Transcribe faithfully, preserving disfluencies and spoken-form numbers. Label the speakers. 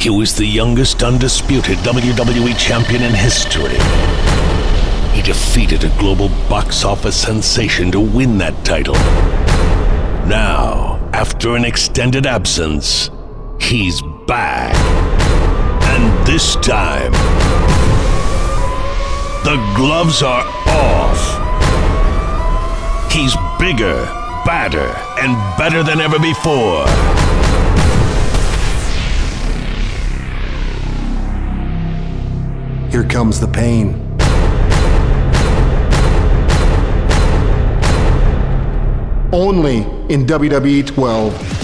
Speaker 1: He was the youngest undisputed W W E champion in history. He defeated a global box office sensation to win that title. Now, after an extended absence, he's back. And this time, the gloves are off. He's bigger, badder, and better than ever before.
Speaker 2: Here comes the pain. Only in W W E twelve.